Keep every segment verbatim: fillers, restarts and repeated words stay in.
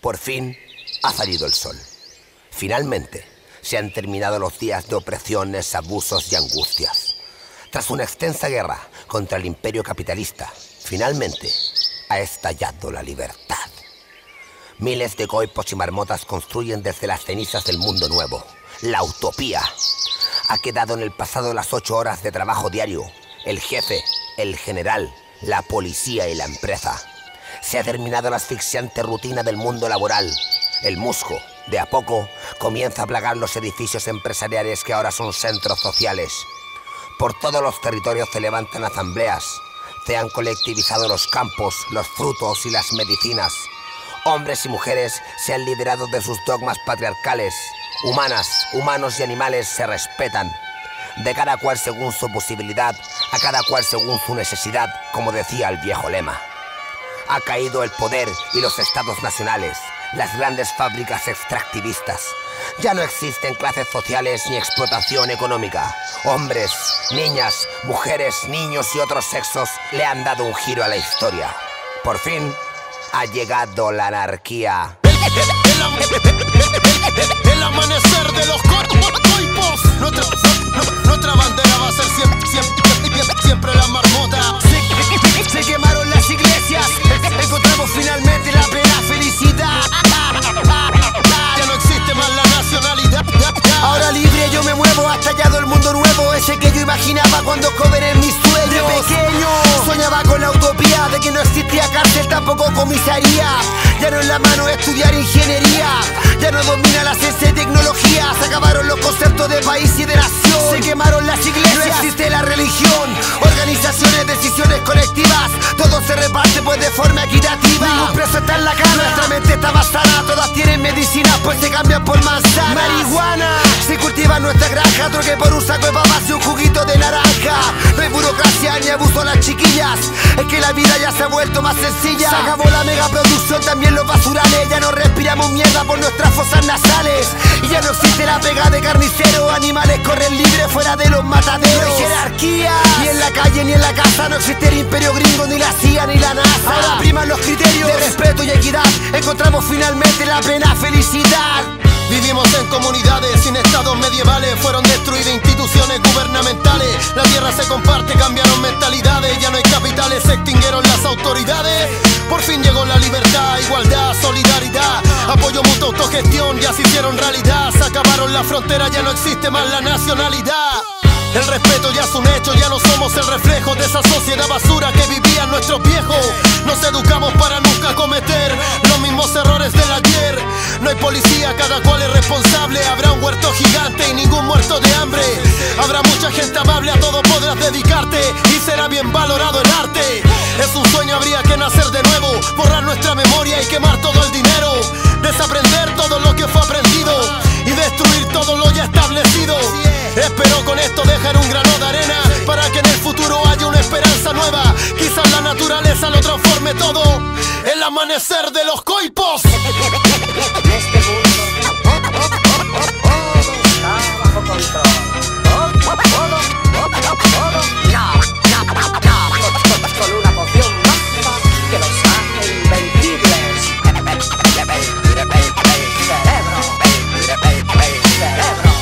Por fin ha salido el sol. Finalmente se han terminado los días de opresiones, abusos y angustias. Tras una extensa guerra contra el imperio capitalista, finalmente ha estallado la libertad. Miles de coipos y marmotas construyen desde las cenizas del mundo nuevo, la utopía. Ha quedado en el pasado las ocho horas de trabajo diario, el jefe, el general, la policía y la empresa. Se ha terminado la asfixiante rutina del mundo laboral. El musgo, de a poco, comienza a plagar los edificios empresariales que ahora son centros sociales. Por todos los territorios se levantan asambleas. Se han colectivizado los campos, los frutos y las medicinas. Hombres y mujeres se han liberado de sus dogmas patriarcales. Humanas, humanos y animales se respetan. De cada cual según su posibilidad, a cada cual según su necesidad, como decía el viejo lema. Ha caído el poder y los estados nacionales, las grandes fábricas extractivistas. Ya no existen clases sociales ni explotación económica. Hombres, niñas, mujeres, niños y otros sexos le han dado un giro a la historia. Por fin ha llegado la anarquía. El amanecer de los coipos. Nuestra, nuestra bandera va a ser siempre, siempre, siempre la marmota. Se, se quemaron las iglesias. Encontramos finalmente la plena felicidad. Ya no existe más la nacionalidad. Ahora libre yo me muevo, ha estallado el mundo nuevo. Ese que yo imaginaba cuando joven en mis sueños. De pequeño soñaba con la utopía de que no existía cárcel, tampoco comisaría. Ya no en la mano estudiar ingeniería. Ya no domina la ciencia y tecnología. Se acabaron los conceptos de país y de nación. Se quemaron las iglesias. No existe la religión. Organizaciones, decisiones colectivas. Todo se reparte pues de forma equitativa. Ningún preso está en la cama. Nuestra mente está basada. Todas tienen medicinas pues se cambian por manzanas. Marihuana se cultiva en nuestra granja. Troque por un saco de papas y un juguito de naranja. No hay burocracia ni abuso a las chiquillas. Es que la vida ya se ha vuelto más sencilla. Se acabó la megaproducción, también los basurales. Ya no respiramos mierda por nuestras fosas nasales. Y ya no existe la pega de carnicero. Animales corren libres fuera de los mataderos. No hay jerarquía, ni en la calle ni en la casa. No existe el imperio gringo, ni la C I A, ni la NASA. Ahora priman los criterios de respeto y equidad. Encontramos finalmente la plena felicidad. Vivimos en comunidades sin estados medievales. Fueron destruidas instituciones gubernamentales. La tierra se comparte, cambiaron mentalidades. Ya no hay capitales, se extinguieron las autoridades. Por fin llegó la libertad, igualdad, solidaridad. Apoyo mutuo, autogestión, ya se hicieron realidad. Se acabaron las fronteras, ya no existe más la nacionalidad. El respeto ya es un hecho, ya no somos el reflejo de esa sociedad basura que vivían nuestros viejos. Nos educamos para nunca cometer los mismos errores del ayer. No hay policía, cada cual es responsable. Habrá un huerto gigante y ningún muerto de hambre. Habrá mucha gente amable, a todo podrás dedicarte y será bien valorado el arte. Es un sueño, habría que nacer de nuevo, borrar nuestra memoria y quemar todo el dinero. Desaprender todo lo que fue aprendido y destruir todo lo ya establecido. Espero con esto dejar un grano de arena para que en el futuro haya una esperanza nueva. Quizás la naturaleza lo transforme todo. El amanecer de los coipos. Este mundo todo está bajo control. Todo, todo, todo, todo. No, no, no. Con una poción mágica que los hace invencibles. Cerebro, cerebro.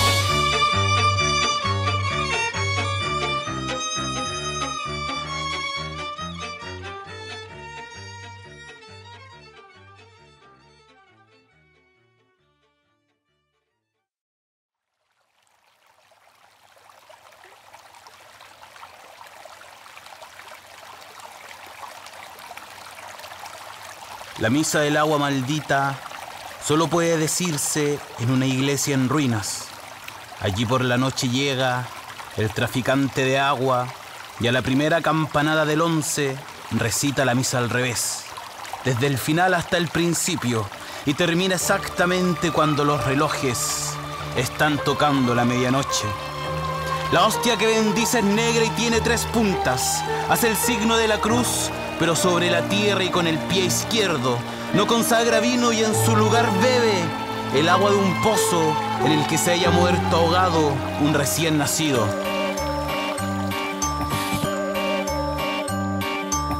La misa del agua maldita solo puede decirse en una iglesia en ruinas. Allí por la noche llega el traficante de agua y a la primera campanada del once recita la misa al revés, desde el final hasta el principio, y termina exactamente cuando los relojes están tocando la medianoche. La hostia que bendice es negra y tiene tres puntas. Hace el signo de la cruz, pero sobre la tierra y con el pie izquierdo. No consagra vino y en su lugar bebe el agua de un pozo en el que se haya muerto ahogado un recién nacido. El agua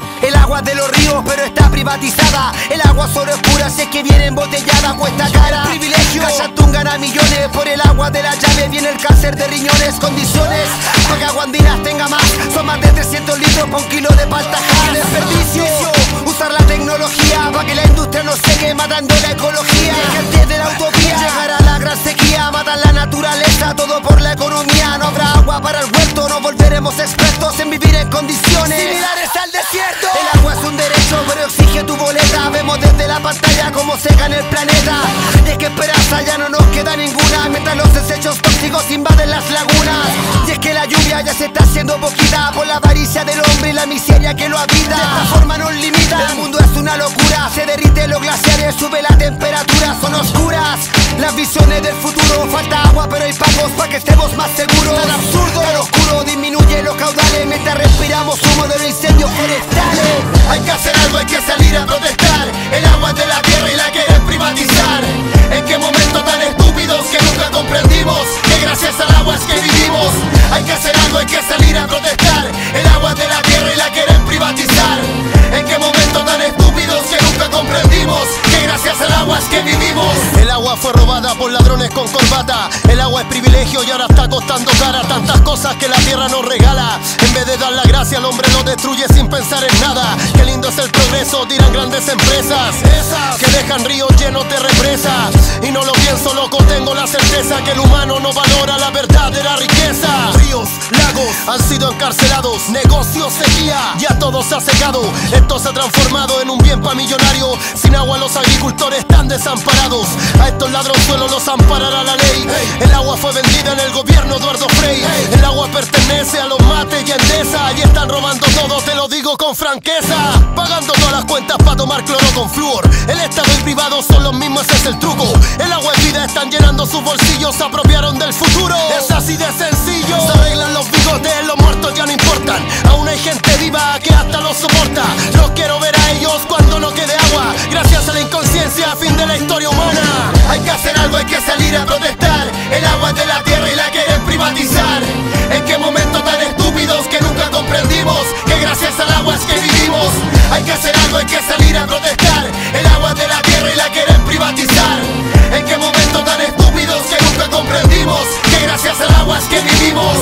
agua de los ríos, pero está privatizada. El agua solo es pura si es que viene embotellada, cuesta cara. Privilegio, Cachatún gana millones. Por el agua de la llave viene el cáncer de riñones. Condiciones para que Aguandinas tenga más. Son más de trescientos litros por un kilo de paltajar. Desperdicio, usar la tecnología para que la industria no sigue matando la ecología. Gente de la utopía, llegará la gran sequía. Matan la naturaleza, todo por la economía. No habrá agua para el huerto, nos volveremos expertos en vivir en condiciones similares al desierto. El agua es un derecho, pero exige tu boleta. Vemos desde la pantalla cómo seca en el planeta. Y es que esperanza ya no nos queda ninguna, mientras los desechos tóxicos invaden las lagunas. Y es que la lluvia ya se está haciendo poquita por la avaricia del hombre y la miseria que lo habita. De esta forma nos limita, el mundo es una locura. Se derriten los glaciares, sube la temperatura, son oscuras las visiones del futuro. Falta agua pero hay pagos para que estemos más seguros. Tan absurdo, tan oscuro, disminuye los caudales mientras respiramos humo de los incendios forestales. Hay que hacer algo, hay que salir a protestar. El agua es de la tierra y la quieren privatizar. ¿En qué momento tan estúpidos que nunca comprendimos que gracias al agua es que vivimos? Hay que hacer algo, hay que salir a protestar. El agua es de la tierra y la quieren privatizar. ¿En qué momento tan estúpidos que nunca comprendimos que gracias al agua es que vivimos? El agua fue robada por ladrones con corbata. El agua es privilegio y ahora está costando cara. Tantas cosas que la tierra nos regala. En vez de dar la gracia al hombre lo destruye sin pensar en nada. Qué lindo es el progreso, dirán grandes empresas, esas que dejan ríos llenos de represas. Y no lo pienso loco, tengo la certeza que el humano no valora la verdadera riqueza. Ríos, lagos han sido encarcelados, negocios, sequía, ya todo se ha secado. Esto se ha transformado en un bien pa' millonario. Sin agua los agricultores están desamparados. A estos ladronzuelos los amparará la ley. El agua fue vendida en el gobierno Eduardo Frei. El agua pertenece a los mates y Endesa. Y están robando todo, te lo digo con franqueza. Pagando todas las cuentas pa' tomar cloro con flúor. El Estado y privado son los mismos, ese es el truco. El agua es vida, están llenando sus bolsillos. Se apropiaron del futuro, es así de sencillo. Se arreglan los bigotes, los muertos ya no importan. Aún hay gente viva que hasta los soporta. Los quiero ver a ellos cuando no quede agua. Gracias a la inconsciencia, fin de la historia humana. Hay que hacer algo, hay que salir a protestar. El agua es de la tierra y la quieren privatizar. ¿En qué momento tan estúpidos que nunca comprendimos que gracias al agua es que vivimos? Hay que hacer algo, hay que salir a protestar. El agua es de la tierra y la quieren privatizar. ¿En qué momento tan estúpidos que nunca comprendimos que gracias al agua es que vivimos?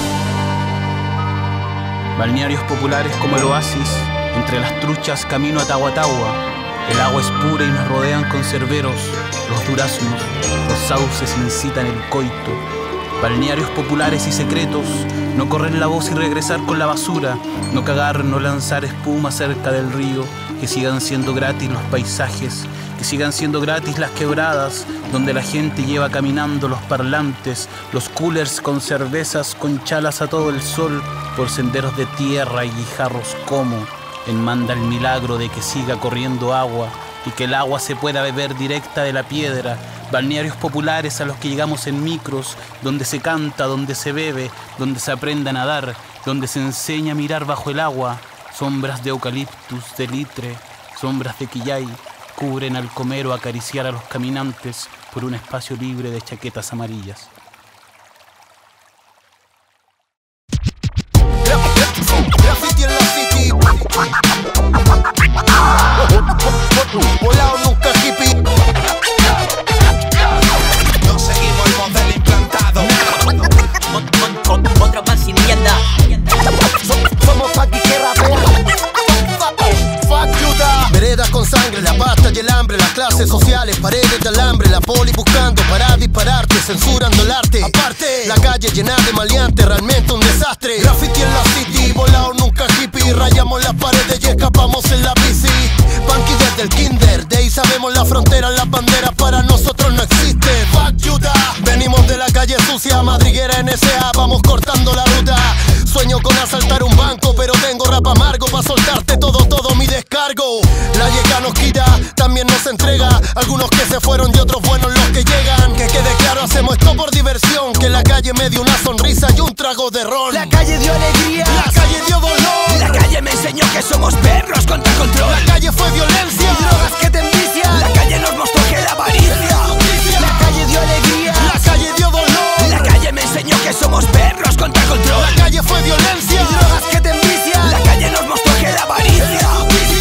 Balnearios populares como el oasis, entre las truchas camino a Tahuatahua. El agua es pura y nos rodean conserveros, los duraznos, los sauces incitan el coito. Balnearios populares y secretos, no correr la voz y regresar con la basura, no cagar, no lanzar espuma cerca del río, que sigan siendo gratis los paisajes, que sigan siendo gratis las quebradas, donde la gente lleva caminando los parlantes, los coolers con cervezas, con chalas a todo el sol, por senderos de tierra y guijarros como enmanda el milagro de que siga corriendo agua y que el agua se pueda beber directa de la piedra. Balnearios populares a los que llegamos en micros, donde se canta, donde se bebe, donde se aprende a nadar, donde se enseña a mirar bajo el agua. Sombras de eucaliptus, de litre, sombras de quillay, cubren al comer o acariciar a los caminantes por un espacio libre de chaquetas amarillas. Graffiti en la city. Volado nunca hippie. No seguimos el modelo implantado. Otro más sin tienda. Somos Paqui que rapea. Fuck you da. Veredas con sangre, la pasta y el hambre, las clases sociales, paredes de alambre, la poli buscando para dispararte, censurando el arte. Aparte, la calle llena de maleantes, realmente un desastre. Graffiti en la city, volado nunca hippie. Rayamos las paredes y escapamos en la bici. Punky desde el kinder, de ahí sabemos la frontera, las banderas para nosotros no existen. Fuck you da. Venimos de la calle sucia, madriguera N S A, vamos cortando la ruta. Sueño con asaltar un banco, pero tengo rap amargo pa' soltarte todo, todo mi descargo. La yeca nos quita, también nos entrega. Algunos que se fueron y otros buenos los que llegan. Que quede claro, hacemos esto por diversión. Que la calle me dio una sonrisa y un trago de ron. La calle dio alegría, la calle dio dolor. La calle me enseñó que somos perros contra control. La calle fue violencia y drogas que te envician. La calle nos mostró que la avaricia. La calle dio alegría, la calle dio dolor. La calle me enseñó que somos perros contra control. La calle fue violencia y drogas que te envician. La calle nos mostró que la avaricia.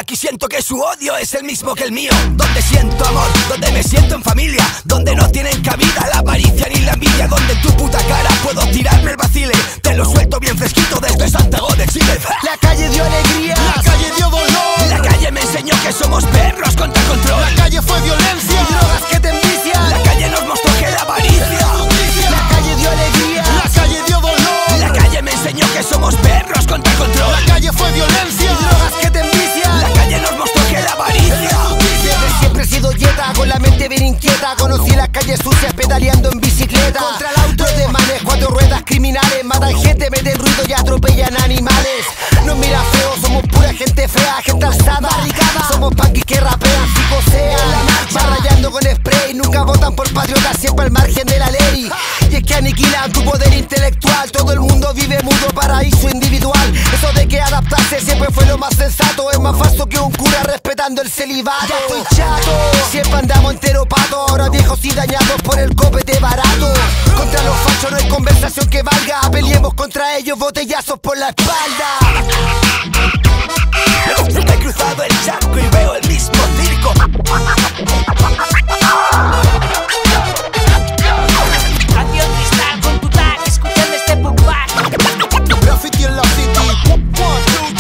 Aquí siento que su odio es el mismo que el mío. Donde siento amor, donde me siento en familia, donde no tienen cabida la avaricia ni la envidia, donde en tu puta cara puedo tirarme el vacile. Te lo suelto bien fresquito desde Santiago de Chile. La calle dio alegría, la calle dio dolor, la calle me enseñó que somos perros contra control. La calle fue violencia y drogas que te envician. La calle nos mostró que la avaricia. La calle dio alegría, la calle dio dolor, la calle me enseñó que somos perros contra control. La calle fue violencia y drogas que te envician. La calle nos mostró que la avaricia. Desde siempre he sido dieta, con la mente bien inquieta. Conocí las calles sucias pedaleando en bicicleta. Contra el auto de manes, cuatro ruedas criminales. Matan gente, meten ruido y atropellan animales. Nos mira feo, somos pura gente fea, gente alzada, barricada. Somos punkis que rapean, psicosean. Va rayando con spray, nunca votan por patriotas, siempre al margen de la ley. Y es que aniquilan tu poder intelectual. Todo el mundo vive mundo, paraíso individual. Eso de que adaptarse siempre fue lo más sensato. Es más falso que un cura respetando el celibato. Ya estoy chato, siempre andamos entero pato. Ahora viejos y dañados por el copete barato. Contra los fachos no hay conversación que valga. Peleemos contra ellos, botellazos por la espalda. He cruzado el charco y veo el mismo circo. Radio Cristal con tu tag, escuchando este pop back. Graffiti en la city. One, two,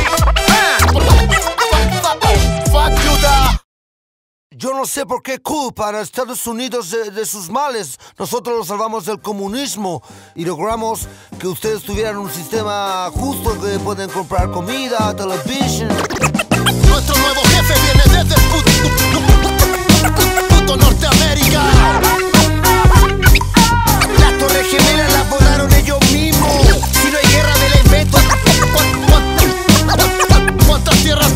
three. Fuck you, da. Yo no sé por qué culpan a Estados Unidos de, de sus males. Nosotros los salvamos del comunismo y logramos que ustedes tuvieran un sistema justo, que pueden comprar comida, televisión. Nuestro nuevo jefe viene desde el puto, puto Norteamérica. Las torres gemelas las votaron ellos mismos. Si no hay guerra me la invento. ¿Cuántas tierras?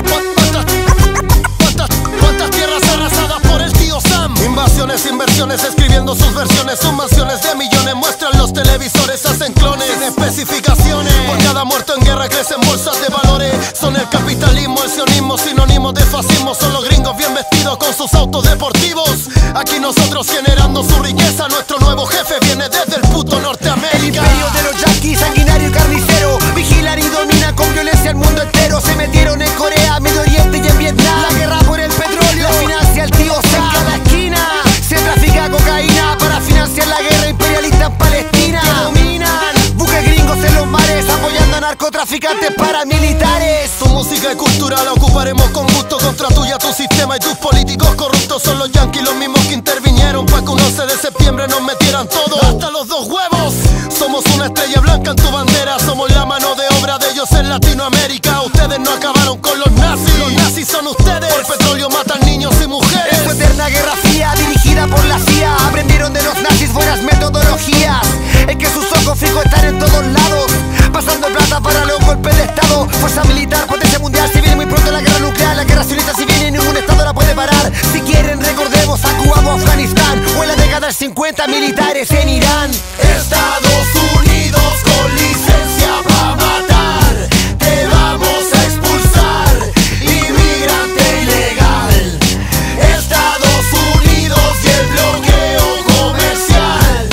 ¿Cuántas tierras arrasadas por el tío Sam? Invasiones, inversiones, escribiendo sus versiones. Sus mansiones de millones muestran los televisores, hacen clones sin especificaciones. Por cada muerto en guerra crecen bolsas de valores. Son el capitalismo, el sionismo, sinónimos de fascismo. Son los gringos bien vestidos con sus autos deportivos. Aquí nosotros generando su riqueza. Nuestro nuevo jefe viene desde el puto Norteamérica. El imperio de los yanquis, sanguinario y carnicero. Vigilan y dominan con violencia el mundo entero. Se metieron en Corea, Medio Oriente y en Vietnam. La guerra por el petróleo la financia el tío Sam. En cada esquina se trafica cocaína para financiar la guerra imperialista en Palestina. Que dominan buques gringos en los mares, apoyando a narcotraficantes paramilitares. Tu música y cultura la ocuparemos con gusto contra tuya, tu sistema y tus políticos corruptos. Son los yanquis los mismos que intervinieron para que un once de septiembre nos metieran todo, hasta los dos huevos. Somos una estrella blanca en tu bandera. Somos la mano de obra de ellos en Latinoamérica. Ustedes no acabaron con los nazis. Los nazis son ustedes. Por petróleo matan niños y mujeres. Es su eterna guerra fría dirigida por la C I A. Aprendieron de los nazis buenas metodologías. Es que sus ojos fijos están en todos lados, pasando plata para los golpes de estado. Fuerza militar, potencia mundial. Si viene muy pronto la guerra nuclear, la guerra sionista si viene ningún estado la puede parar. Si quieren recordemos a Cuba o Afganistán, o en la década del cincuenta militares en Irán. Estados Unidos con licencia para matar. Te vamos a expulsar, inmigrante ilegal. Estados Unidos y el bloqueo comercial.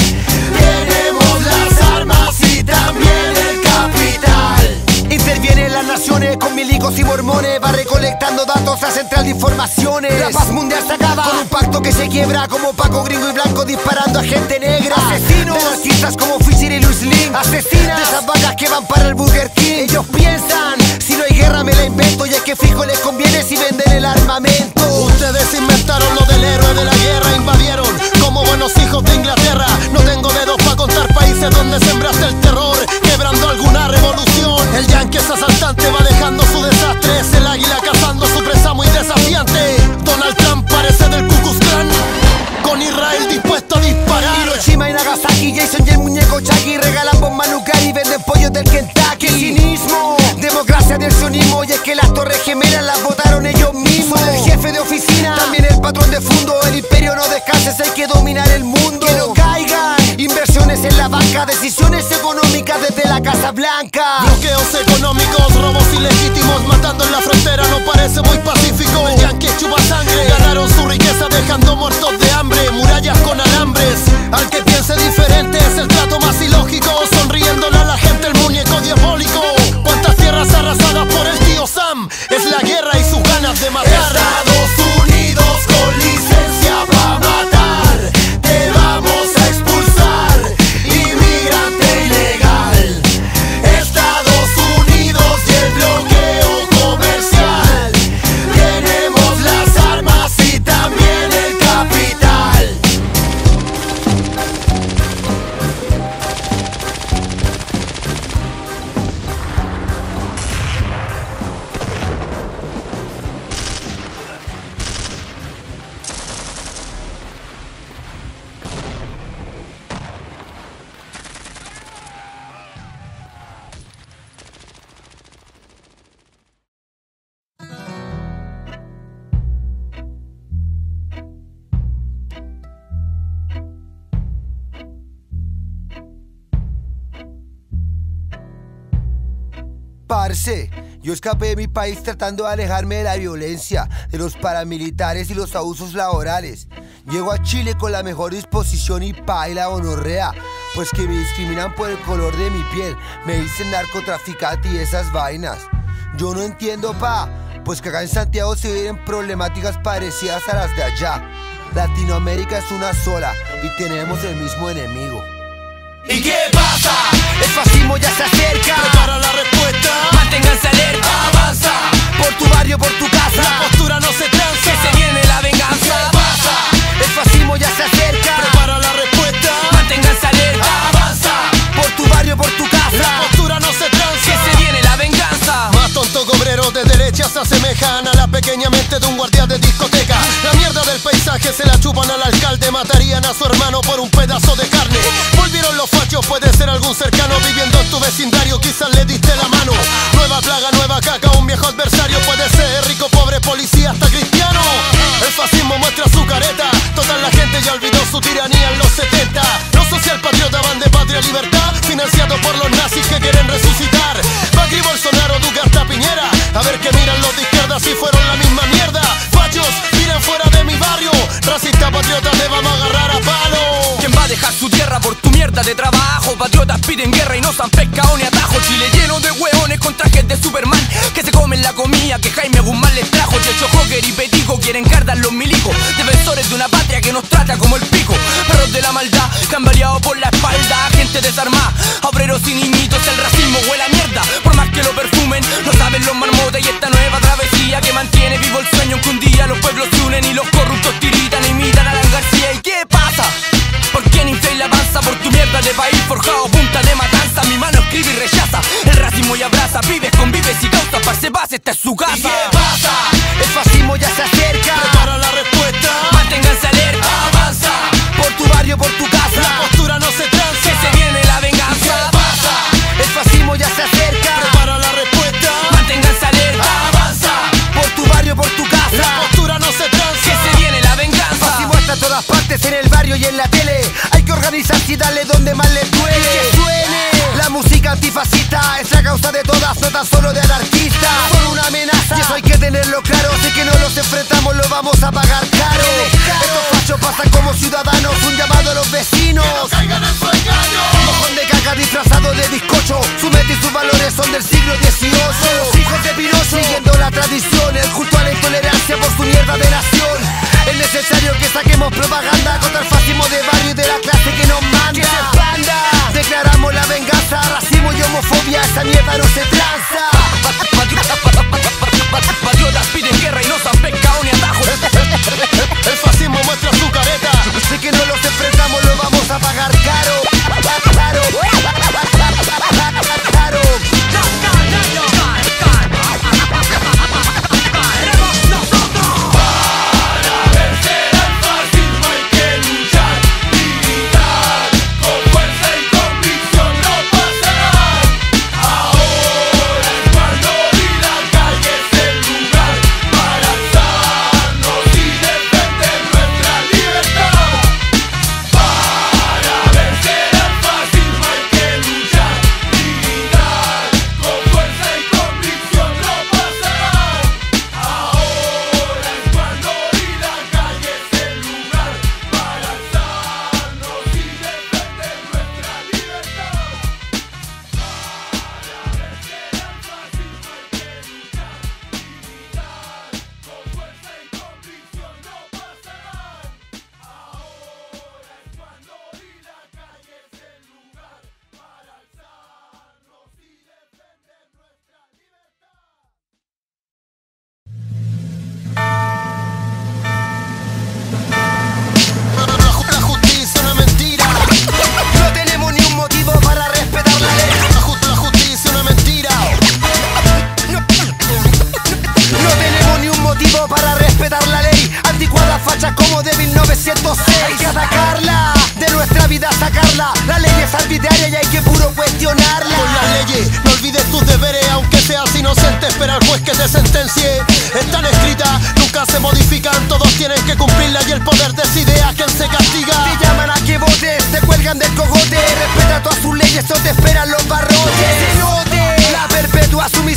Tenemos las armas y también el capital. Intervienen las naciones con milicos y mormones. Va recolectando datos a central de informaciones. La paz mundial se acaba con un pacto que se quiebra. Como Paco Gringo y Blanco disparando a gente negra. Asesinos de artistas como Fisher y Luis Lin. Asesinas de esas vacas que van para el Burger King. Ellos piensan, si no hay guerra me la invento. Y es que fijo les conviene si venden el armamento. Ustedes inventaron lo del héroe de la guerra. Invadieron como buenos hijos de Inglaterra. No tengo dedos para contar países donde sembraste el terror, quebrando alguna revolución. El yankee es asaltante, va dejando su desastre. Es el águila cazando su presa muy desafiante. Donald Trump parece del Ku Klux Klan, con Israel dispuesto a disparar. Hiroshima y Nagasaki, Jason y el muñeco Chucky regalan bombas nucleares y venden pollos del Kentucky. Cinismo, democracia del sionismo. Y es que las torres gemelas las votaron ellos mismos. El jefe de oficina, también el patrón de fondo. El imperio no descansa, hay que dominar el mundo. Que no caigan inversiones en la banca, decisiones económicas desde la Casa Blanca. Bloqueos económicos, robos ilegítimos, matando en la frontera no parece muy pacífico. El yankee chupa sangre, ganaron su riqueza dejando muertos de hambre. Murallas con alambres, al que piense diferente es el trato más ilógico. Sonriéndole a la gente el muñeco diabólico. ¿Cuántas tierras arrasadas por el tío Sam? Es la guerra Parce, yo escapé de mi país tratando de alejarme de la violencia, de los paramilitares y los abusos laborales. Llego a Chile con la mejor disposición y paila gonorrea, pues que me discriminan por el color de mi piel, me dicen narcotraficante y esas vainas. Yo no entiendo, pa, pues que acá en Santiago se viven problemáticas parecidas a las de allá. Latinoamérica es una sola y tenemos el mismo enemigo. ¿Y qué pasa? El fascismo ya se acerca. Prepara la respuesta. Manténganse alerta. Avanza. Por tu barrio, por tu casa. La postura no se tranza. Que se viene la venganza. ¿Qué pasa? El fascismo ya se acerca. Prepara la respuesta. Manténganse alerta. Avanza. Por tu barrio, por tu casa. La postura no se tranza. Que se viene la venganza. Más tontos obreros de derecha se asemejan a la pequeña mente de un guardia de discoteca. La mierda del paisaje se la chupan al alcalde. Matarían a su hermano por un pedazo de carne. Volvieron los fachos, puede ser algún cercano viviendo en tu vecindario, quizás le diste la mano. Nueva plaga, nueva caca, un viejo adversario. Puede ser rico, pobre, policía, hasta cristiano. El fascismo muestra su careta. Toda la gente ya olvidó su tiranía en los setenta. Los socialpatriotas van de patria y libertad, financiados por los nazis que quieren resucitar. Macri, Bolsonaro, Duque hasta Piñera. A ver que miran los de izquierda si fueron la misma mierda. Fachos, miren fuera de mi barrio. Racista, patriota, le vamos a agarrar a palo. ¿Quién va a dejar su tierra por tu mierda de trabajo? Patriotas piden guerra y no se han pescado ni atajo. Chile lleno de hueones con trajes de Superman, que se comen la comida que Jaime Guzmán les trajo. Checho, Joker y Petico quieren cargar los milicos, defensores de una patria que nos trata como el pico. Perros de la maldad que han variado por la espalda, gente desarmada, obreros y niñitos. El racismo huele a mierda, por más que lo perfumen, no saben los marmotas. Y esta nueva travesía que mantiene vivo el sueño en que un día los pueblos se unen y los corruptos tiritan e imitan a Alan García. ¿Y qué pasa? ¿Por quién infláis la panza? Por tu mierda de país forjado, punta de matanza. Mi mano escribe y rechaza el racismo y abraza. Vives, convives y causas, parce paz, esta es su casa. ¿Y qué pasa? El fascismo ya se acerca. Prepara la respuesta. Manténganse alerta. Avanza. Por tu barrio, por tu casa. La postura no se tranza. Que se viene la venganza. ¿Qué pasa? El fascismo ya se acerca. Prepara la respuesta. Manténganse alerta. Avanza. Por tu barrio, por tu casa. La postura no se tranza. Que se viene la venganza. Fascismo está en todas partes, en el barrio y en la tele. Hay que organizarse y darle donde más les duele. Que suene. La música antifascista es la causa de todas, no tan solo de anarquistas. Son una amenaza y eso hay que tenerlo claro. Si que no los enfrentamos lo vamos a pagar caro. Estos fachos pasan como ciudadanos, un llamado a los vecinos. No caigan en su engaño. Mojón de caca disfrazado de bizcocho. Su mente y sus valores son del siglo dieciocho. Los hijos de Pinocho, siguiendo la tradición, el culto a la intolerancia por su mierda de nación. Es necesario que saquemos propaganda contra el fascismo de barrio y de la clase que nos manda. Que se expanda. Declaramos la venganza, racismo y homofobia, esa mierda no se tranza. Patriotas piden guerra y no se han pescado ni atajos. El fascismo muestra su careta. Si que no los enfrentamos lo vamos a pagar caro. Caro. Caro. Espera al juez que te sentencie. Están escritas, nunca se modifican. Todos tienen que cumplirlas y el poder decide a quién se castiga. Te llaman a que votes, te cuelgan del cogote. Respeta todas sus leyes o te esperan los barrotes. Que se note la perpetua sumisión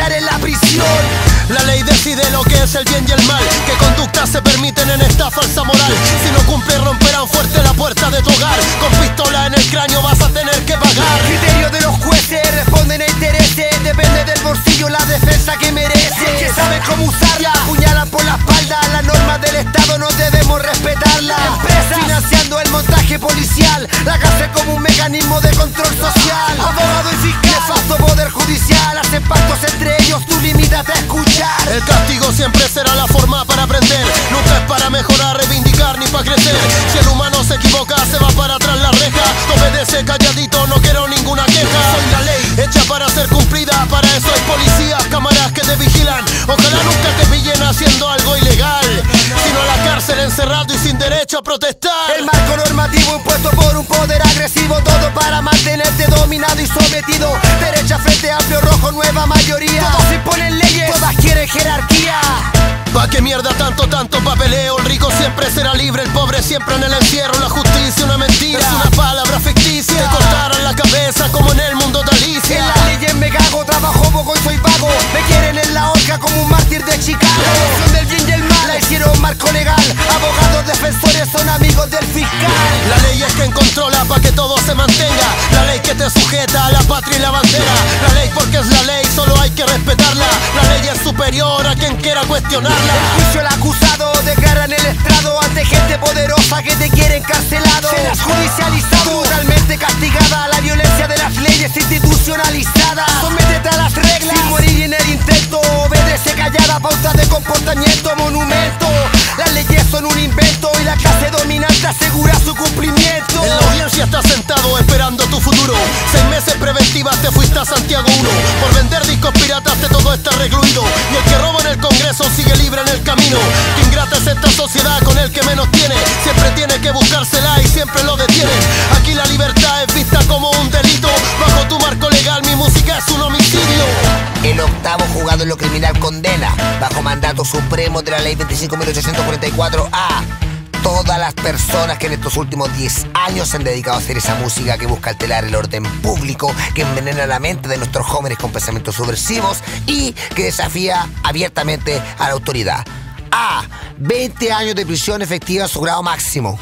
estallar en la prisión. La ley decide lo que es el bien y el mal, qué conductas se permiten en esta falsa moral. Si no cumple romperán fuerte la puerta de tu hogar, con pistola en el cráneo vas a tener que pagar. Criterio de los jueces, responden a intereses, depende del bolsillo la defensa que merece. Que saben cómo usarla, apuñalan por la espalda, las normas del Estado no debemos respetarlas. Empresas financiando el montaje policial, la cárcel como un mecanismo de control social. Abogado y fiscal, nefasto poder judicial, hacen pactos entre ellos, tú limítate a escuchar. El castigo siempre será la forma para aprender, nunca es para mejorar, reivindicar ni para crecer. Si el humano se equivoca se va para atrás la reja, obedece calladito, no quiero ninguna queja. Soy la ley, hecha para ser cumplida, para eso hay policías, cámaras que te vigilan. Ojalá nunca te pillen haciendo algo ilegal, sino a la cárcel encerrado y sin derecho a protestar. El marco normativo impuesto por un poder agresivo, todo para mantenerte dominado y sometido. Derecha, frente amplio, rojo, nueva mayoría. Todos imponen leyes, todas quieren jerarquía. ¿Pa' qué mierda tanto, tanto papeleo? El rico siempre será libre, el pobre siempre en el encierro. La justicia una mentira, es una palabra ficticia. Te cortaron la cabeza como en el mundo de Alicia. En las leyes me cago, trabajo poco y soy vago. Me quieren en la horca como un mártir de Chicago. La elección del bien y el mal la hicieron marco legal. Abogados defensores son amigos del fiscal. La ley es quien controla pa' que todo se mantenga. La ley que te sujeta a la patria y la bandera. La ley porque es la ley, solo hay que respetarla. La ley es superior a quien quiera cuestionarla. El juicio el acusado declara en el estrado ante gente poderosa que te quiere encarcelado. Serás judicializado, brutalmente castigada. La violencia de las leyes institucionalizada. Sométete a las reglas sin morir en el intento. Obedece callada, pauta de comportamiento, monumento. Las leyes son un invento y la clase dominante asegura su cumplimiento. En la audiencia estás sentado esperando tu futuro. Seis meses preventivas te fuiste a Santiago uno. Por vender discos piratas de todo está recluido. Y el que roba en el Congreso sigue libre en el camino. Que ingrata es esta sociedad con el que menos tiene. Siempre tiene que buscársela y siempre lo detienen. Aquí la libertad es vista como un delito. Bajo tu marco legal mi música es un homicidio. El octavo juzgado en lo criminal condena, bajo mandato supremo de la ley veinticinco mil ochocientos cuarenta y cuatro A, todas las personas que en estos últimos diez años se han dedicado a hacer esa música que busca alterar el orden público, que envenena la mente de nuestros jóvenes con pensamientos subversivos y que desafía abiertamente a la autoridad. A. veinte años de prisión efectiva en su grado máximo.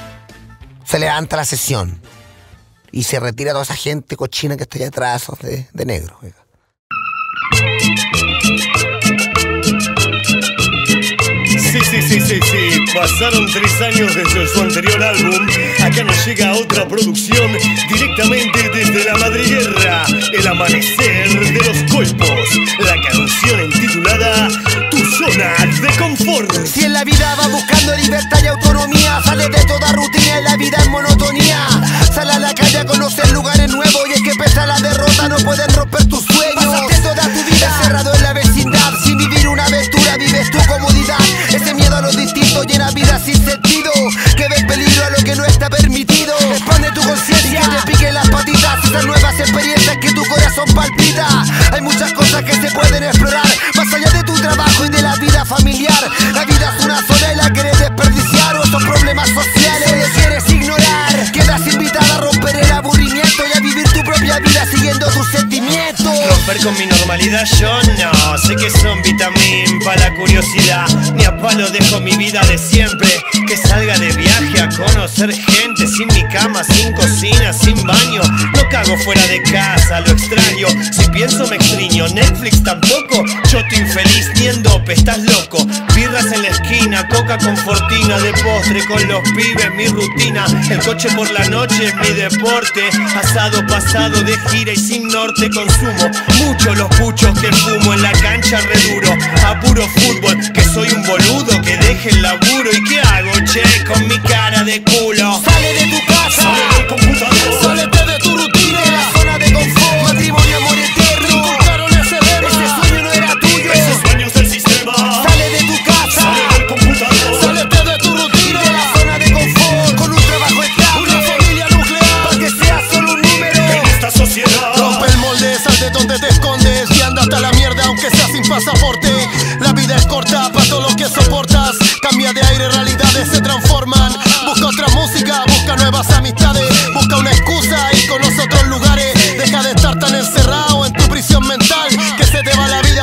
Se levanta la sesión y se retira toda esa gente cochina que está allá atrás de, de negro. Sí, sí, sí, sí, sí. Pasaron tres años desde su anterior álbum. Acá nos llega otra producción directamente desde la madriguera. El amanecer de los Coipos. La canción intitulada Tu zona de confort. Si en la vida va buscando libertad y autonomía, sale de toda rutina y la vida es monotonía. Sale a la calle a conocer lugares nuevos y es que pese a la derrota no pueden romper tus sueños. Pasaste toda tu vida encerrado en la vecindad, sin vivir una aventura vives tu comodidad. Ese miedo a lo distinto llena vida sin sentido, que ves peligro a lo que no está permitido. Expande tu conciencia, que te piquen las patitas, esas nuevas experiencias que tu corazón palpita. Hay muchas cosas que se pueden explorar, más allá de tu trabajo y de la vida familiar. La vida es una sola y la querés desperdiciar, o esos problemas sociales solo quieres ignorar. Quedas invitada a romper el aburrimiento y a vivir tu propia vida siguiendo tus sentimientos. Romper con mi normalidad yo no, sé que son vitamín para la curiosidad. Ni a palo dejo mi vida de siempre, que salga de viaje a conocer gente. Sin mi cama, sin cocina, sin baño, no cago fuera de casa, lo extraño. Si pienso me extraño, Netflix tampoco. Choto infeliz, ni en dope, estás loco. Birras en la esquina, coca con fortina, de postre con los pibes, mi rutina. El coche por la noche es mi deporte, asado pasado de gira y sin norte consumo. Mucho los puchos que fumo en la cancha re duro, a puro fútbol, que soy un boludo, que deje el laburo. ¿Y qué hago, che, con mi cara de culo? Sale de tu casa, sale del computador, Sálete de tu rutina, de la zona de confort. Matrimonio, amor eterno, te inculcaron ese lema. ese sueño no era tuyo. esos sueños del sistema. Sale de tu casa, Sale del computador, Sálete de tu rutina, de la zona de confort, con un trabajo estable, una familia nuclear. para que seas solo un número. en esta sociedad. Rompe el molde, sal de donde te escondes y anda hasta la mierda aunque sea sin pasaporte. La vida es corta para todo lo que soportas. Cambia de aire, realidades se transforman. Busca otra música, busca nuevas amistades. Busca una excusa y conoce otros lugares. Deja de estar tan encerrado en tu prisión mental, que se te va la vida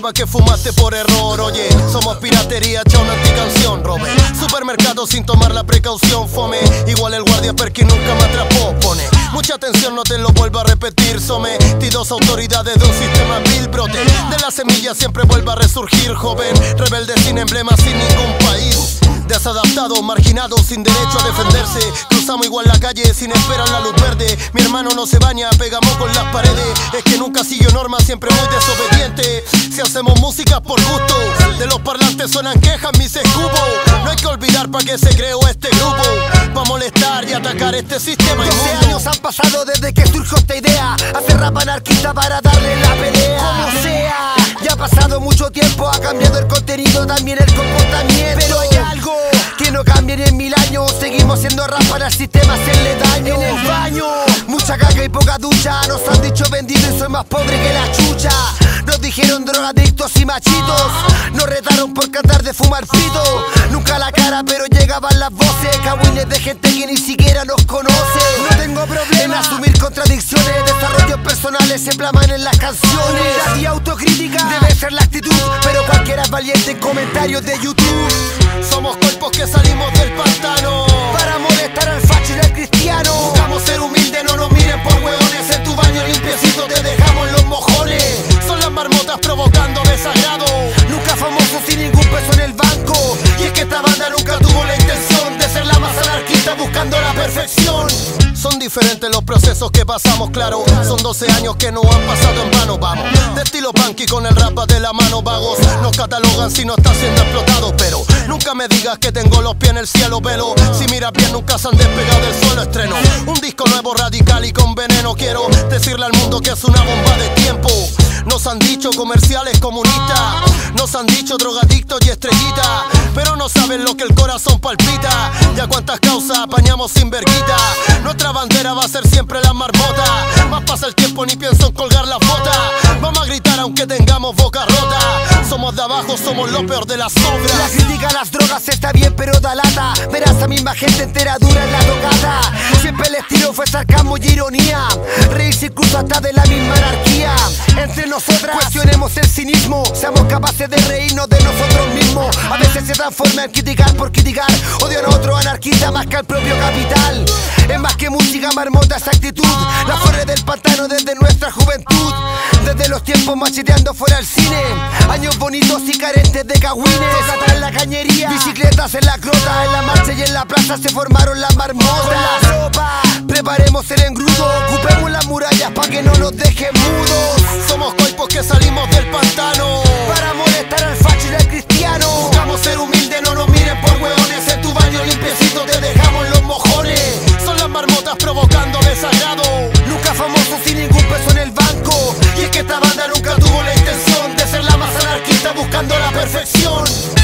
tema que fumaste por error. Oye, somos piratería, hecha una anticanción. Robé supermercado sin tomar la precaución. Fome, igual el guardia Perkin nunca me atrapó. Pone mucha atención, no te lo vuelvo a repetir. Sometidos autoridades de un sistema vil. Brote de la semilla siempre vuelve a resurgir. Joven, rebelde sin emblema, sin ningún país. Desadaptado, marginado, sin derecho a defenderse. Cruzamos igual la calle sin esperar la luz verde. Mi hermano no se baña, pegamos con las paredes. Es que nunca siguió normas, siempre muy desobediente. Si hacemos música por gusto, de los parlantes suenan quejas, mis escupos. No hay que olvidar pa' qué se creó este grupo, pa' molestar y atacar este sistema inmundo. doce años han pasado desde que surgió esta idea, hacer rap anarquista para darle la pelea. Como sea, ya ha pasado mucho tiempo, ha cambiado el contenido, también el comportamiento. Pero hay algo que no cambia ni en mil años. Seguimos siendo rap para el sistema, hacerle daño. En el baño, mucha caca y poca ducha. Nos han dicho vendido y soy más pobre que la chucha. Nos dijeron drogadictos y machitos. Nos retaron por cantar de fumar pito. Nunca a la cara pero llegaban las voces. Cagüines de gente que ni siquiera nos conoce. No tengo problema en asumir contradicciones. Desarrollos personales se plasman en las canciones. Y autocrítica debe ser la actitud, pero cualquiera es valiente en comentarios de YouTube. Somos cuerpos que salimos del pantano para molestar al facho y al cristiano. Buscamos ser humildes, no nos miren por huevones. En tu baño limpiecito te dejamos los mojones. Son las marmotas provocando desagrado. Nunca famosos sin ningún peso en el banco. Y es que esta banda nunca tuvo la intención de ser la más anarquista buscando la perfección. Son diferentes los procesos que pasamos, claro. Son doce años que no han pasado en vano, vamos. De estilo punky con el rap de la mano, vagos. Nos catalogan si no está siendo explotado, pero nunca me digas que tengo los pies en el cielo, velo. Si miras bien nunca se han despegado del suelo. Estreno un disco nuevo, radical y con veneno. Quiero decirle al mundo que es una bomba de tiempo. Nos han dicho comerciales comunistas, nos han dicho drogadictos y estrellitas, pero no saben lo que el corazón palpita. Ya cuántas causas apañamos sin verguita. Nuestra bandera va a ser siempre la marmota. Más pasa el tiempo ni pienso en colgar las botas. Vamos a gritar aunque tengamos boca rota. Somos de abajo, somos lo peor de las obras. La crítica a las drogas está bien pero da lata. Verás a misma gente entera dura en la tocata. Siempre el estilo fue sarcasmo y ironía. Reírse incluso hasta de la misma anarquía. Entre nosotras cuestionemos el cinismo. Seamos capaces de reírnos de nosotros mismos. A veces se transforma en criticar por criticar. Odian a otro anarquista más que al propio capital. Es más que música, marmota esa actitud. La flores del pantano desde nuestra juventud. Desde los tiempos macheteando fuera al cine. Años bonitos y carentes de cagüines. Desata en la cañería, bicicletas en la crota. En la marcha y en la plaza se formaron las marmotas. Con la ropa, preparemos el engrudo. Ocupemos las murallas pa' que no nos dejen mudos. Somos cuerpos que salimos del pantano para molestar al facho y al cristiano. Buscamos ser humildes, no nos miren por huevones. En tu baño limpiecito te dejamos los mojones. Son las marmotas provocando desagrado. Nunca famosos sin ningún peso en el banco. Y es que esta banda nunca tuvo la intención de ser la más anarquista buscando la perfección.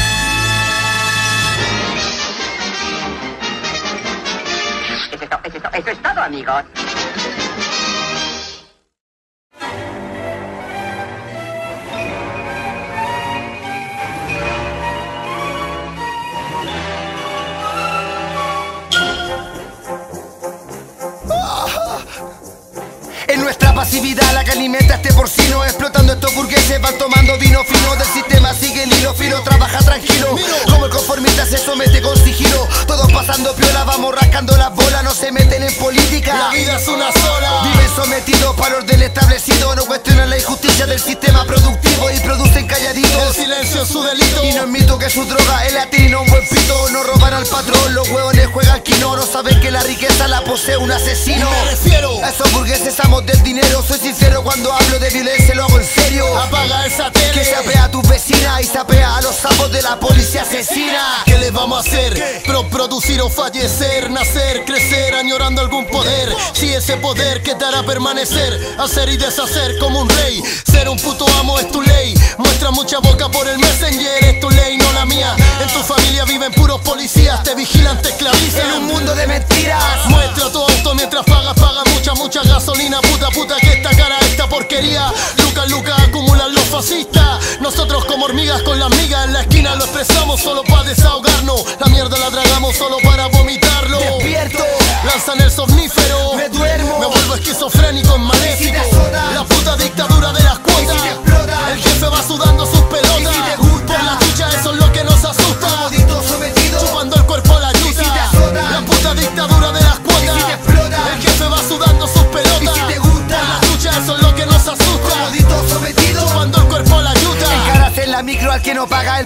Eso es, to- eso es, to- eso es todo, amigos. En nuestra pasividad la que alimenta este porcino. Explotando estos burgueses van tomando vino fino. Del sistema sigue el hilo fino, trabaja tranquilo. Como el conformista se somete con sigilo. Todos pasando piola, vamos rascando las bolas. No se meten en política, la vida es una sola. Viven sometidos para orden establecido. No cuestionan la injusticia del sistema productivo y producen calladitos. El silencio es su delito. Y no es mito que su droga es latino, un buen pito. No roban al patrón, los huevones juegan quino. No saben que la riqueza la posee un asesino. Me refiero a esos burgueses amos del dinero. Soy sincero cuando hablo de violencia, lo hago en serio. Apaga esa tele que sapea a tus vecinas y sapea a los sapos de la policía asesina. ¿Qué les vamos a hacer? Pro producir o fallecer, nacer, crecer, añorando algún poder. Si ese poder que te hará permanecer, hacer y deshacer como un rey. Ser un puto amo es tu ley. Muestra mucha boca por el messenger, es tu ley, no la mía. En tu familia viven puros policías, te vigilan, te esclavizan. En un mundo de mentiras. Muestra tu auto mientras pagas, paga mucha, mucha gasolina. Puta, puta que esta cara, esta porquería. Lucas, lucas acumulan los fascistas. Nosotros como hormigas con las migas en la esquina lo expresamos solo para desahogarnos. La mierda la tragamos solo para vomitarlo. Despierto, lanzan el somnífero. Me duermo, me vuelvo esquizofrénico en maléfico. La puta dictadura de las cuotas. El jefe va sudando su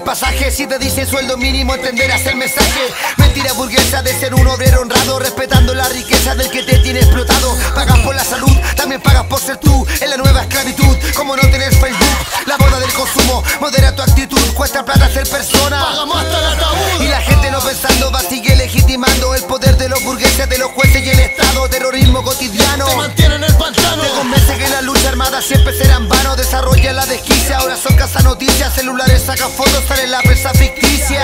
pasaje. Si te dicen sueldo mínimo entenderás el mensaje. Mentira burguesa de ser un obrero honrado, respetando la riqueza del que te tiene explotado. Pagas por la salud, también pagas por ser tú. En la nueva esclavitud, como no tenés Facebook. La moda del consumo, modera tu actitud. Cuesta plata ser persona, pagamos hasta el ataúd. Y la gente no pensando va, sigue legitimando el poder de los burgueses, de los jueces y el Estado. Terrorismo cotidiano te mantiene en el pantano. Te convence que la lucha armada siempre será en vano. Desarrolla la desquicia, ahora son cazanoticias. Celulares sacan fotos, sale la presa ficticia.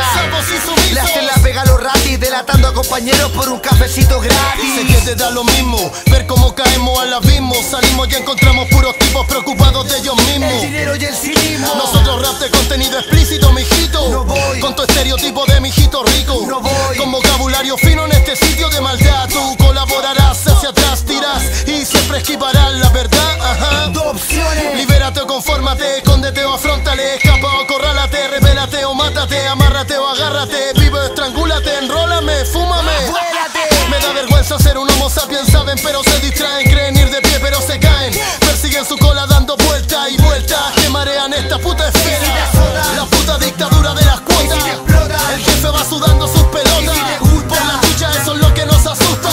Le hacen la pega a los ratis, delatando a compañeros por un cafecito gratis. Sé que te da lo mismo ver cómo caemos al abismo. Salimos y encontramos puros tipos preocupados de ellos mismos. El dinero y el cinismo. Nosotros rap de contenido explícito, mijito. No voy con tu estereotipo de mijito rico. No voy con vocabulario fino en este sitio de maldad. Tú colaborarás, hacia atrás tiras y siempre esquivarás la verdad. Ajá. Dos opciones. Libérate o confórmate, escóndete o afróntale. Escapa o corrálate, revélate o mátate. Amárrate o agárrate, vive o estrangúlate. Enrólame, fúmame. Afuérate. Me da vergüenza ser un homo sapiens, saben, pero se distraen. Creen ir de pie, pero se caen. Persiguen su cola dando vuelta y vuelta. Que marean esta puta esfera. La puta dictadura de las cuotas. El jefe va sudando sus pelotas. Por la lucha, eso es lo que nos asusta.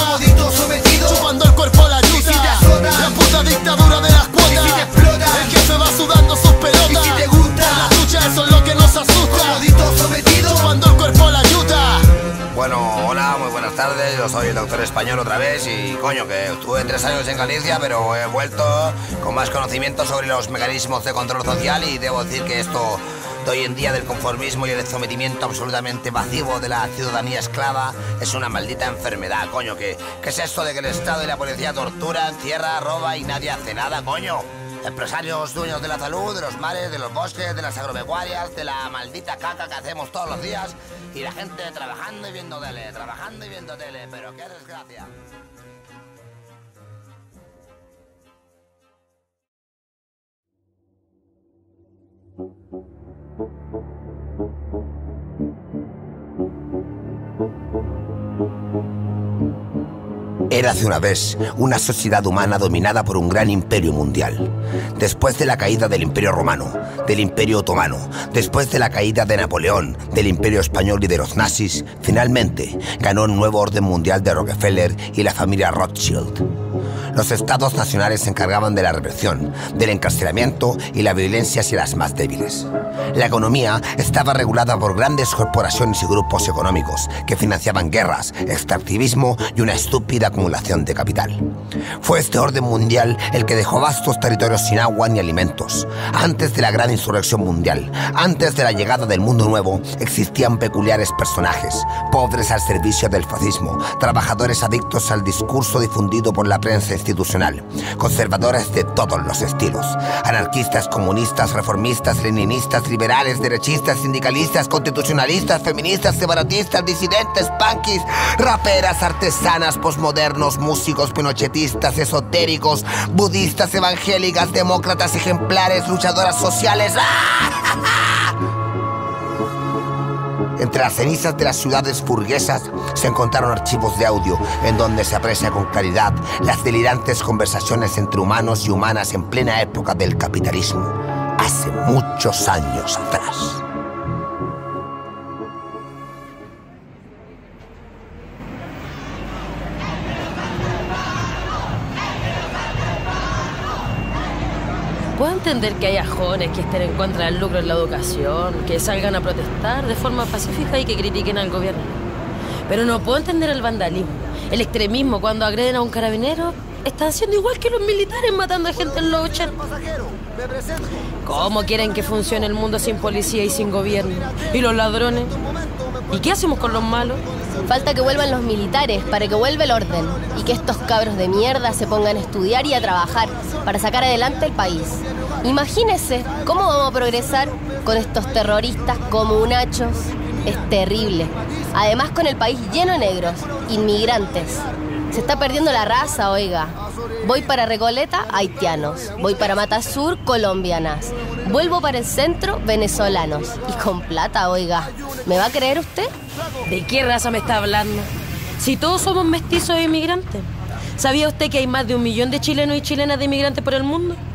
Chupando el cuerpo a la yuta. La puta dictadura de las cuotas. El jefe va sudando sus pelotas. Por la lucha, eso es lo que nos asusta. Chupando el cuerpo a la yuta. Bueno, hola, muy buenas tardes, yo soy el doctor español otra vez y coño que estuve tres años en Galicia pero he vuelto con más conocimiento sobre los mecanismos de control social y debo decir que esto de hoy en día del conformismo y el sometimiento absolutamente vacío de la ciudadanía esclava es una maldita enfermedad, coño, que ¿qué es esto de que el Estado y la policía torturan, encierra, roba y nadie hace nada, coño? Empresarios dueños de la salud, de los mares, de los bosques, de las agropecuarias, de la maldita caca que hacemos todos los días y la gente trabajando y viendo tele, trabajando y viendo tele, pero qué desgracia. Érase una vez una sociedad humana dominada por un gran imperio mundial. Después de la caída del Imperio Romano, del Imperio Otomano, después de la caída de Napoleón, del Imperio Español y de los nazis, finalmente ganó un nuevo orden mundial de Rockefeller y la familia Rothschild. Los estados nacionales se encargaban de la represión, del encarcelamiento y la violencia hacia las más débiles. La economía estaba regulada por grandes corporaciones y grupos económicos que financiaban guerras, extractivismo y una estúpida acumulación de capital. Fue este orden mundial el que dejó vastos territorios sin agua ni alimentos. Antes de la gran insurrección mundial, antes de la llegada del mundo nuevo, existían peculiares personajes, pobres al servicio del fascismo, trabajadores adictos al discurso difundido por la prensa institucional, conservadores de todos los estilos, anarquistas, comunistas, reformistas, leninistas, liberales, derechistas, sindicalistas, constitucionalistas, feministas, separatistas, disidentes, punkis, raperas, artesanas, posmodernos, músicos, pinochetistas, esotéricos, budistas, evangélicas, demócratas, ejemplares, luchadoras sociales. Entre las cenizas de las ciudades burguesas se encontraron archivos de audio en donde se aprecia con claridad las delirantes conversaciones entre humanos y humanas en plena época del capitalismo, hace muchos años atrás. Puedo entender que haya jóvenes que estén en contra del lucro en la educación, que salgan a protestar de forma pacífica y que critiquen al gobierno. Pero no puedo entender el vandalismo, el extremismo cuando agreden a un carabinero. Están haciendo igual que los militares matando a gente en los ochenta. ¿Cómo quieren que funcione el mundo sin policía y sin gobierno? ¿Y los ladrones? ¿Y qué hacemos con los malos? Falta que vuelvan los militares para que vuelva el orden y que estos cabros de mierda se pongan a estudiar y a trabajar para sacar adelante el país. Imagínense cómo vamos a progresar con estos terroristas comunachos. Es terrible. Además con el país lleno de negros, inmigrantes. Se está perdiendo la raza, oiga. Voy para Recoleta, haitianos. Voy para Mata Sur, colombianas. Vuelvo para el centro, venezolanos. Y con plata, oiga. ¿Me va a creer usted? ¿De qué raza me está hablando? Si todos somos mestizos e inmigrantes. ¿Sabía usted que hay más de un millón de chilenos y chilenas de inmigrantes por el mundo?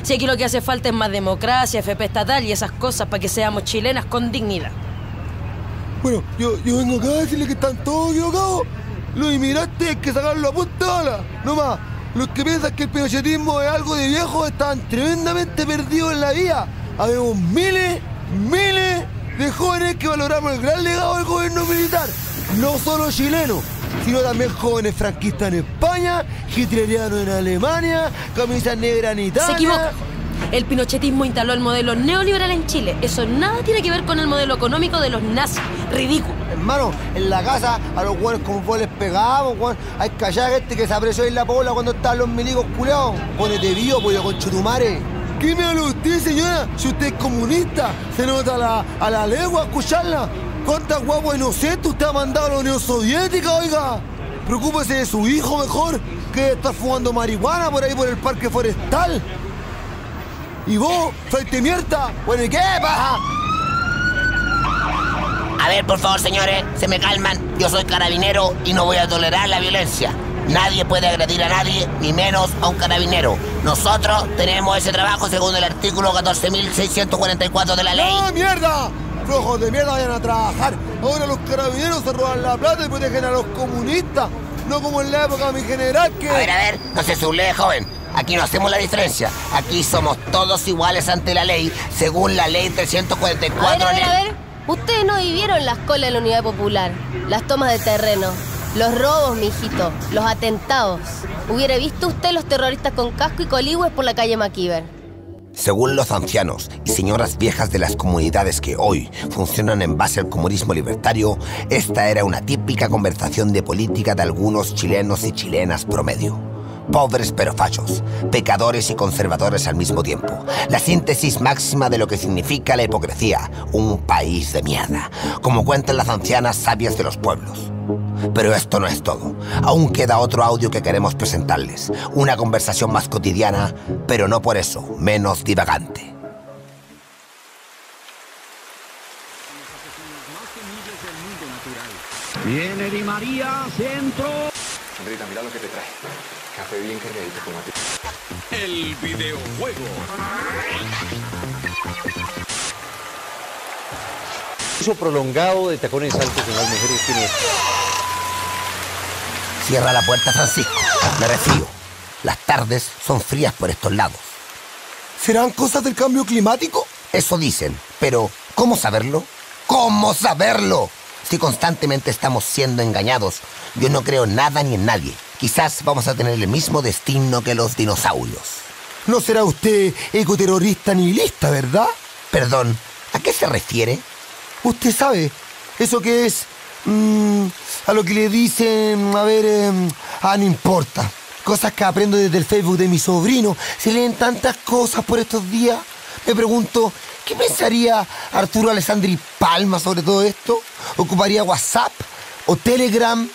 Si aquí lo que hace falta es más democracia, F P estatal y esas cosas para que seamos chilenas con dignidad. Bueno, yo, yo vengo acá a decirle que están todos equivocados. Los inmigrantes hay que sacarlo a punta de bala. No más, los que piensan que el pinochetismo es algo de viejo están tremendamente perdidos en la vida. Habemos miles, miles de jóvenes que valoramos el gran legado del gobierno militar. No solo chilenos, sino también jóvenes franquistas en España, hitlerianos en Alemania, camisas negras en Italia. Se equivoca. El pinochetismo instaló el modelo neoliberal en Chile. Eso nada tiene que ver con el modelo económico de los nazis. Ridículo. Hermano, en la casa a los buenos como fue les pegamos, weón. Hay que hallar gente que se apreció en la pola cuando estaban los milicos culeados. Ponete vivo, pollo con chutumare. ¿Qué me habla usted, señora? Si usted es comunista, se nota a la, a la legua escucharla. ¿Cuántas guaguas inocentes usted ha mandado a la Unión Soviética, oiga? Preocúpese de su hijo mejor que estar fumando marihuana por ahí por el parque forestal. ¿Y vos, flaite mierda? Bueno, ¿y qué pasa? A ver, por favor, señores, se me calman. Yo soy carabinero y no voy a tolerar la violencia. Nadie puede agredir a nadie, ni menos a un carabinero. Nosotros tenemos ese trabajo según el artículo catorce mil seiscientos cuarenta y cuatro de la ley. ¡Ah, mierda! Flojos de mierda, vayan a trabajar. Ahora los carabineros se roban la plata y protegen a los comunistas. No como en la época de mi general que... A ver, a ver, no se suble, joven. Aquí no hacemos la diferencia. Aquí somos todos iguales ante la ley, según la ley trescientos cuarenta y cuatro. A ver, a ver, a ver. Ustedes no vivieron las colas de la Unidad Popular, las tomas de terreno, los robos, mijito, los atentados. ¿Hubiera visto usted los terroristas con casco y coligües por la calle MacIver? Según los ancianos y señoras viejas de las comunidades que hoy funcionan en base al comunismo libertario, esta era una típica conversación de política de algunos chilenos y chilenas promedio. Pobres pero fachos, pecadores y conservadores al mismo tiempo. La síntesis máxima de lo que significa la hipocresía, un país de mierda, como cuentan las ancianas sabias de los pueblos. Pero esto no es todo. Aún queda otro audio que queremos presentarles. Una conversación más cotidiana, pero no por eso menos divagante. Viene Di María, centro. Sandrita, mira lo que te trae. Café bien cargadito como a ti. El videojuego. Uso prolongado de tacones altos en las mujeres tiene... Cierra la puerta, Francisco. Me resfrío. Las tardes son frías por estos lados. ¿Serán cosas del cambio climático? Eso dicen, pero ¿cómo saberlo? ¿Cómo saberlo? Si constantemente estamos siendo engañados, yo no creo en nada ni en nadie. Quizás vamos a tener el mismo destino que los dinosaurios. No será usted ecoterrorista nihilista, ¿verdad? Perdón, ¿a qué se refiere? Usted sabe, eso que es... Mmm, a lo que le dicen... A ver... Eh, ah, no importa. Cosas que aprendo desde el Facebook de mi sobrino. Se leen tantas cosas por estos días. Me pregunto, ¿qué pensaría Arturo Alessandri Palma sobre todo esto? ¿Ocuparía WhatsApp o Telegram?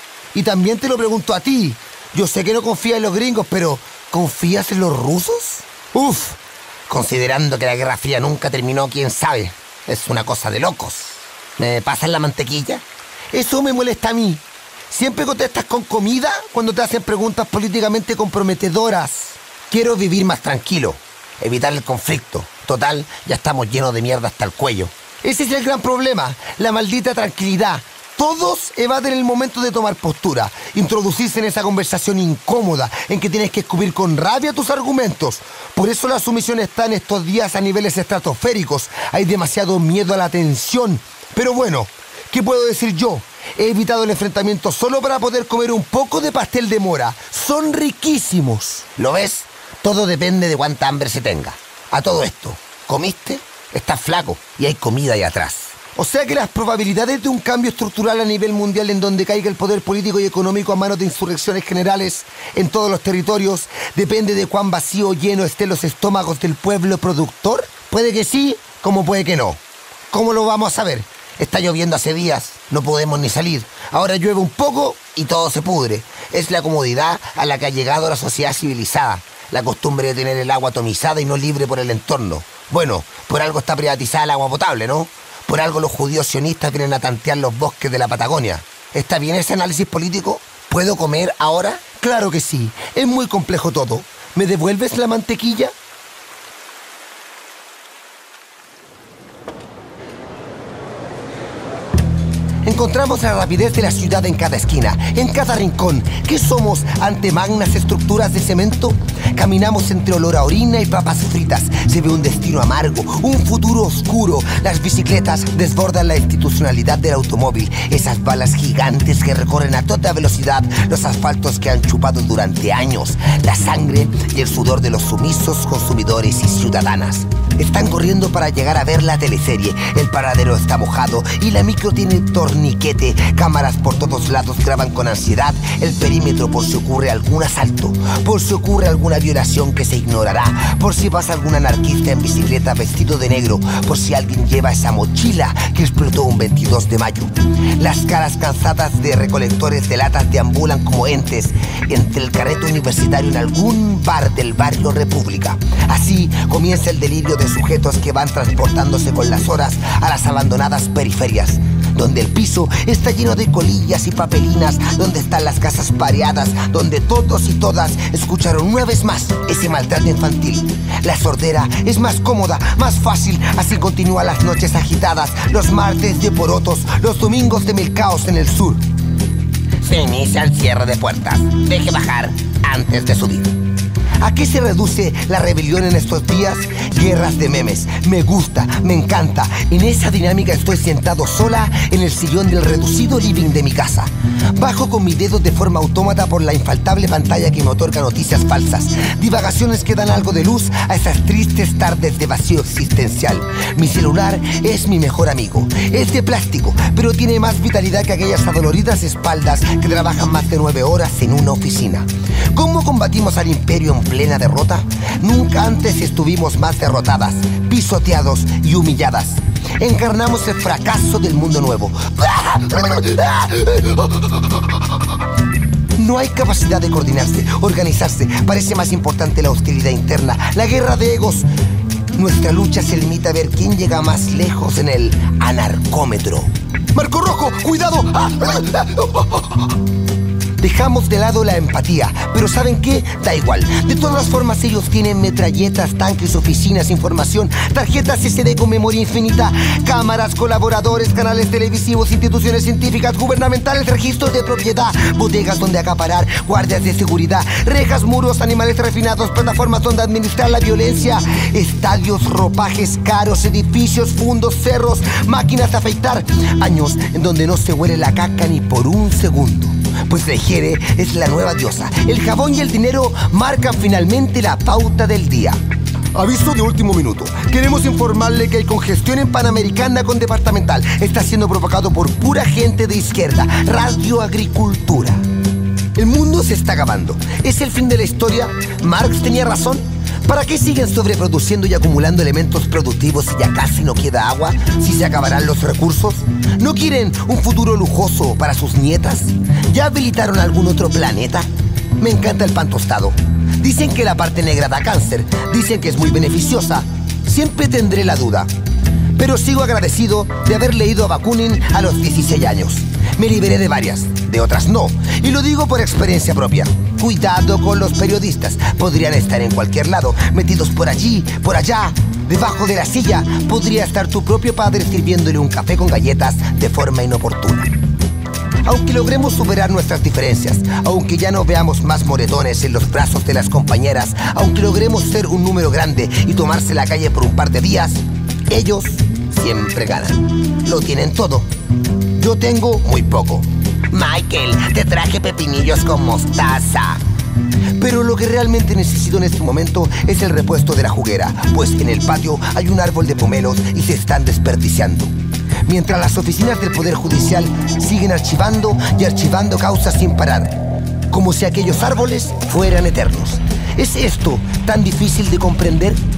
Y también te lo pregunto a ti. Yo sé que no confías en los gringos, pero ¿confías en los rusos? Uf, considerando que la Guerra Fría nunca terminó, quién sabe. Es una cosa de locos. ¿Me pasas la mantequilla? Eso me molesta a mí. Siempre contestas con comida cuando te hacen preguntas políticamente comprometedoras. Quiero vivir más tranquilo, evitar el conflicto. Total, ya estamos llenos de mierda hasta el cuello. Ese es el gran problema, la maldita tranquilidad. Todos evaden el momento de tomar postura, introducirse en esa conversación incómoda en que tienes que escupir con rabia tus argumentos. Por eso la sumisión está en estos días a niveles estratosféricos. Hay demasiado miedo a la tensión. Pero bueno, ¿qué puedo decir yo? He evitado el enfrentamiento solo para poder comer un poco de pastel de mora. Son riquísimos. ¿Lo ves? Todo depende de cuánta hambre se tenga. A todo esto, ¿comiste? Estás flaco y hay comida ahí atrás. O sea que las probabilidades de un cambio estructural a nivel mundial en donde caiga el poder político y económico a manos de insurrecciones generales en todos los territorios depende de cuán vacío o lleno estén los estómagos del pueblo productor. Puede que sí, como puede que no. ¿Cómo lo vamos a saber? Está lloviendo hace días, no podemos ni salir. Ahora llueve un poco y todo se pudre. Es la comodidad a la que ha llegado la sociedad civilizada. La costumbre de tener el agua atomizada y no libre por el entorno. Bueno, por algo está privatizada el agua potable, ¿no? Por algo los judíos sionistas vienen a tantear los bosques de la Patagonia. ¿Está bien ese análisis político? ¿Puedo comer ahora? Claro que sí. Es muy complejo todo. ¿Me devuelves la mantequilla? Encontramos la rapidez de la ciudad en cada esquina, en cada rincón. ¿Qué somos ante magnas estructuras de cemento? Caminamos entre olor a orina y papas fritas. Se ve un destino amargo, un futuro oscuro. Las bicicletas desbordan la institucionalidad del automóvil. Esas balas gigantes que recorren a toda velocidad los asfaltos que han chupado durante años. La sangre y el sudor de los sumisos consumidores y ciudadanas. Están corriendo para llegar a ver la teleserie. El paradero está mojado y la micro tiene torniquete. Cámaras por todos lados graban con ansiedad el perímetro por si ocurre algún asalto, por si ocurre alguna violación que se ignorará, por si pasa algún anarquista en bicicleta vestido de negro, por si alguien lleva esa mochila que explotó un veintidós de mayo. Las caras cansadas de recolectores de latas deambulan como entes entre el carrete universitario en algún bar del barrio República. Así comienza el delirio de sujetos que van transportándose con las horas a las abandonadas periferias, donde el piso está lleno de colillas y papelinas, donde están las casas pareadas, donde todos y todas escucharon una vez más ese maltrato infantil. La sordera es más cómoda, más fácil, así continúan las noches agitadas, los martes de porotos, los domingos de mil caos en el sur. Se inicia el cierre de puertas. Deje bajar antes de subir. ¿A qué se reduce la rebelión en estos días? Guerras de memes. Me gusta, me encanta. En esa dinámica estoy sentado sola en el sillón del reducido living de mi casa. Bajo con mi dedo de forma autómata por la infaltable pantalla que me otorga noticias falsas. Divagaciones que dan algo de luz a esas tristes tardes de vacío existencial. Mi celular es mi mejor amigo. Es de plástico, pero tiene más vitalidad que aquellas adoloridas espaldas que trabajan más de nueve horas en una oficina. ¿Cómo combatimos al imperio en plena derrota? Nunca antes estuvimos más derrotadas, pisoteados y humilladas. Encarnamos el fracaso del mundo nuevo. No hay capacidad de coordinarse, organizarse. Parece más importante la hostilidad interna, la guerra de egos. Nuestra lucha se limita a ver quién llega más lejos en el anarcómetro. ¡Marco rojo! ¡Cuidado! Dejamos de lado la empatía, pero ¿saben qué? Da igual. De todas formas ellos tienen metralletas, tanques, oficinas, información, tarjetas ese de con memoria infinita, cámaras, colaboradores, canales televisivos, instituciones científicas, gubernamentales, registros de propiedad, bodegas donde acaparar, guardias de seguridad, rejas, muros, animales refinados, plataformas donde administrar la violencia, estadios, ropajes caros, edificios, fundos, cerros, máquinas de afeitar, años en donde no se huele la caca ni por un segundo. Pues la higiene es la nueva diosa. El jabón y el dinero marcan finalmente la pauta del día. Aviso de último minuto. Queremos informarle que hay congestión en Panamericana con Departamental. Está siendo provocado por pura gente de izquierda. Radioagricultura. El mundo se está acabando. ¿Es el fin de la historia? ¿Marx tenía razón? ¿Para qué siguen sobreproduciendo y acumulando elementos productivos si ya casi no queda agua? ¿Si se acabarán los recursos? ¿No quieren un futuro lujoso para sus nietas? ¿Ya habilitaron algún otro planeta? Me encanta el pan tostado. Dicen que la parte negra da cáncer. Dicen que es muy beneficiosa. Siempre tendré la duda. Pero sigo agradecido de haber leído a Bakunin a los dieciséis años. Me liberé de varias, de otras no. Y lo digo por experiencia propia. Cuidado con los periodistas. Podrían estar en cualquier lado, metidos por allí, por allá. Debajo de la silla podría estar tu propio padre sirviéndole un café con galletas de forma inoportuna. Aunque logremos superar nuestras diferencias, aunque ya no veamos más moretones en los brazos de las compañeras, aunque logremos ser un número grande y tomarse la calle por un par de días, ellos siempre ganan. Lo tienen todo. Yo tengo muy poco. Michael, te traje pepinillos con mostaza. Pero lo que realmente necesito en este momento es el repuesto de la juguera, pues en el patio hay un árbol de pomelos y se están desperdiciando. Mientras las oficinas del Poder Judicial siguen archivando y archivando causas sin parar, como si aquellos árboles fueran eternos. ¿Es esto tan difícil de comprender?